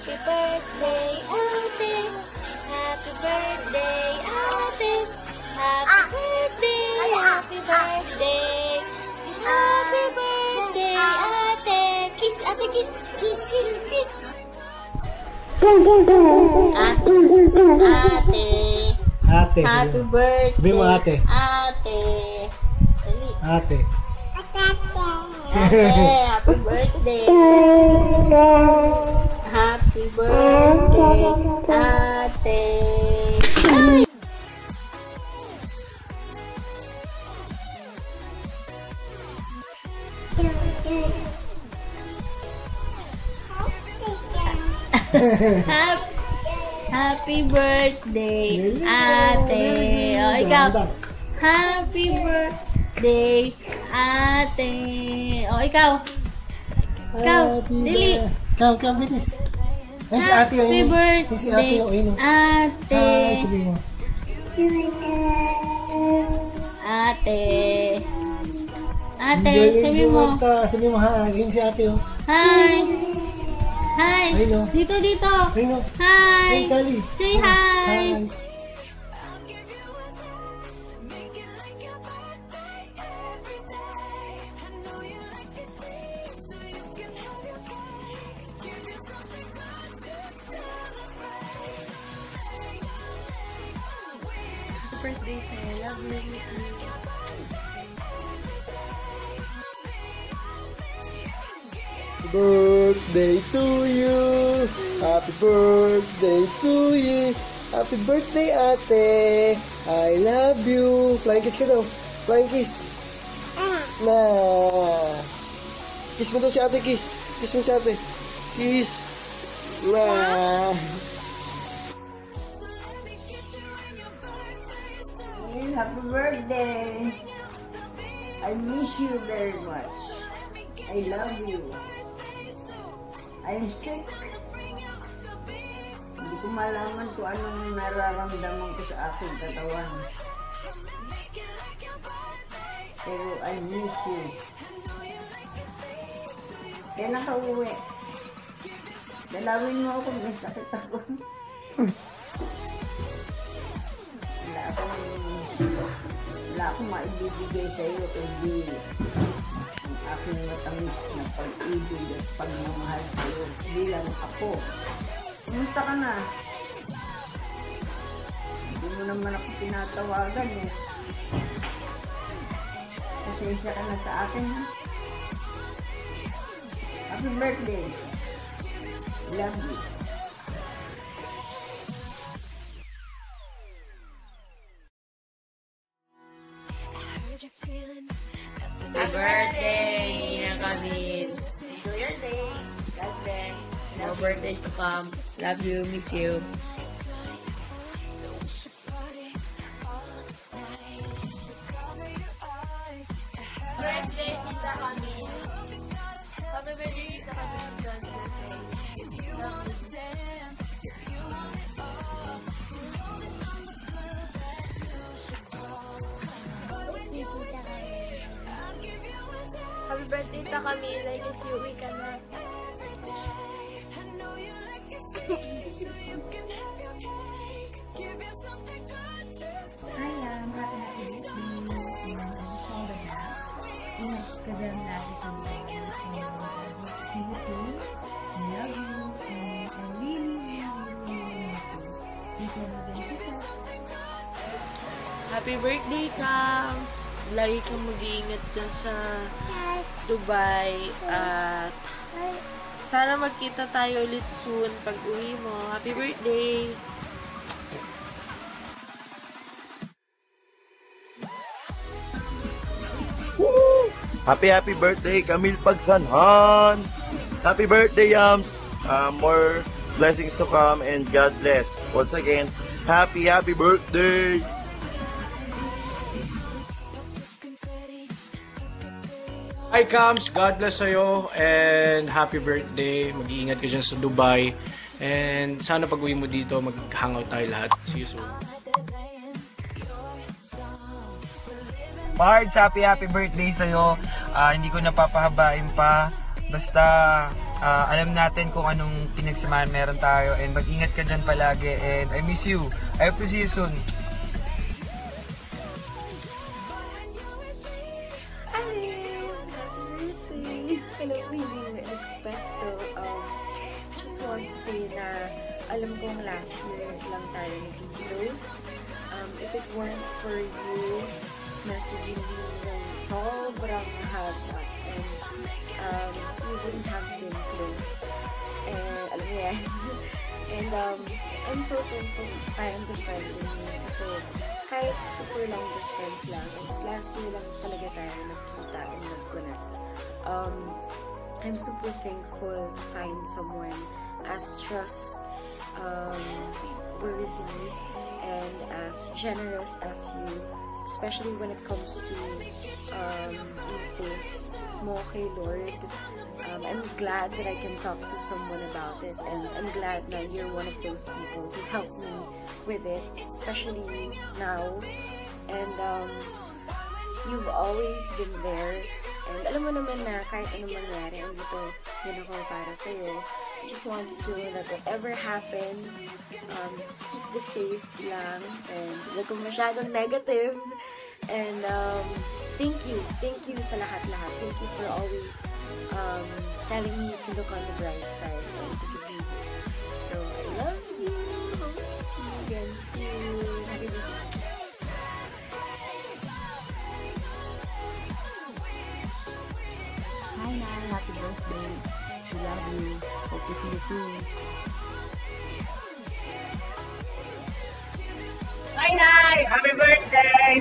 Happy birthday, ate. Happy birthday, ate. Happy birthday, happy birthday. Happy birthday, ate. Kiss, ate, kiss, kiss, kiss, kiss. Ate. Happy birthday. Sabi mo ate. Ate. Dali. Ate. Ate, happy birthday. Happy birthday, ate. Ay! Happy birthday, ate. O, ikaw. Happy birthday, ate. O, ikaw. Ikaw, dili. Ikaw, bilis. Ay, si ate yung Happy birthday, si ate yung ino. ate. Ay, sabi mo. Ate. Ate, sabi mo. Sabi mo, hi. Yun si ate yung. Hi. Hi. Ayun, oh. Dito, dito. Ayun, oh. Hi. Hey, Kali. Say hi. Birthday sa'yo. Love you, miss you. Birthday to you. Happy birthday to you. Happy birthday, ate. I love you. Flying kiss ka daw. Flying kiss. Na. Kiss mo daw si ate, kiss. Kiss mo si ate. Kiss. Na. Happy birthday. I miss you very much. I love you. I'm sick. Hindi ko malaman kung anong nararamdaman ko sa aking katawan. Pero I miss you. Kaya nakauwi. Dalawin mo ako, may sakit ako. Wala akong maibibigay sa iyo kundi ang aking matamis na pag-ibig at pagmamahal sa iyo bilang ako. Kumusta ka na? Hindi mo naman ako tinatawagan eh. Pasensya ka na sa akin ha. Happy birthday. Love you. Happy birthday, Nina Camille. Enjoy your day. God bless. More birthdays to come. Love you, miss you. Birthday, Tita Camille. Happy birthday, Tita Camille. God bless you. Love you. Happy birthday, Tita Camille. I guess you uwi ka na. Ingat ka dyan lagi sa mga activity. I love you. And I really miss you. Thank you again, Tita. Happy birthday, Kams! Lagi kang mag-iingat dyan sa Dubai. At sana magkita tayo ulit soon pag uwi mo. Happy birthday! Happy birthday, Camille Pagsanhan! Happy birthday, Yams! More blessings to come and God bless. Once again, happy birthday! Hi Cams, God bless sa'yo and happy birthday. Mag-iingat ka dyan sa Dubai. And sana pag uwi mo dito, mag-hangout tayo lahat. See you soon. Pards, happy birthday sa'yo. Hindi ko napapahabain pa. Basta alam natin kung anong pinagsamahan meron tayo, and mag-ingat ka dyan palagi, and I miss you. I hope to see you soon. Hello, hindi mo expect to. Just want to say na alam kong last year lang tayo naging close. If it weren't for you, messaging me ng sobrang haba, and we wouldn't have been close. And alam mo yan. And I'm so thankful to find the friend in me. Kasi kahit super long distance lang, and last year lang talaga tayo nagkita and nag-connect. I'm super thankful to find someone as trustworthy and as generous as you, especially when it comes to your faith mo kay Lord. I'm glad that I can talk to someone about it, and I'm glad that you're one of those people who helped me with it, especially now. And you've always been there. And alam mo naman na kahit anong mangyari, andito din ako para sa'yo. I just want you to know that whatever happens, keep the faith lang, and huwag kang masyadong negative. And thank you sa lahat-lahat. Thank you for always telling me to look on the bright side and to believe. So I love you. Hope to see you again soon. Happy birthday. Hi, Nay. Happy birthday. We love you. Hope to see you soon. Hi, Nay! Happy birthday!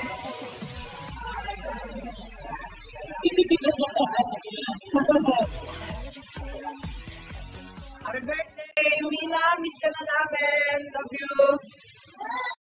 Happy birthday! Mina, miss ka na namin! Love you!